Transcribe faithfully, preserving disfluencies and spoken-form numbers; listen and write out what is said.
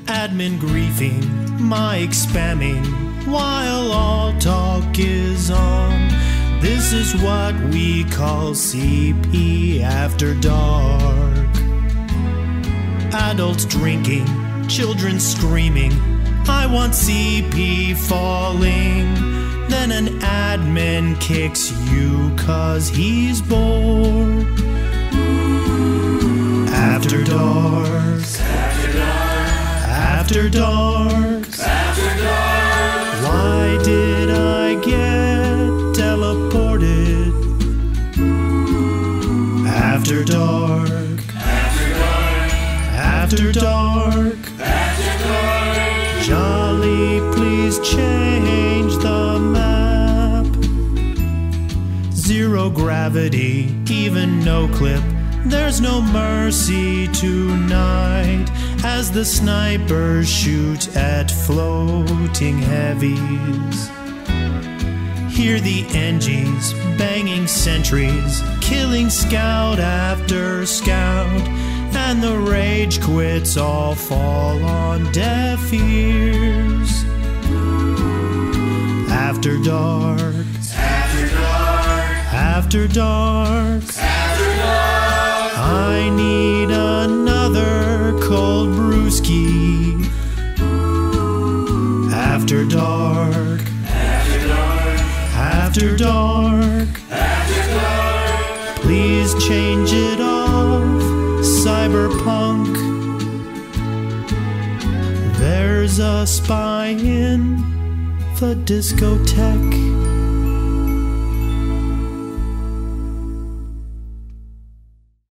Admin griefing, mic spamming, while all talk is on. This is what we call C P After Dark. Adults drinking, children screaming, I want C P falling. Then an admin kicks you cause he's bored. After dark. After dark. After dark. After dark. Why did I get teleported? After dark. After dark. After dark. After dark. Jolly, please change the map. Zero gravity, even no clip. There's no mercy tonight as the snipers shoot at floating heavies. Hear the N Gs banging sentries, killing scout after scout, and the rage quits all fall on deaf ears. After dark. After dark. After dark. After dark. I need another cold brewski. After dark. After dark. After dark. After dark. Please change it off, cyberpunk. There's a spy in the discotheque.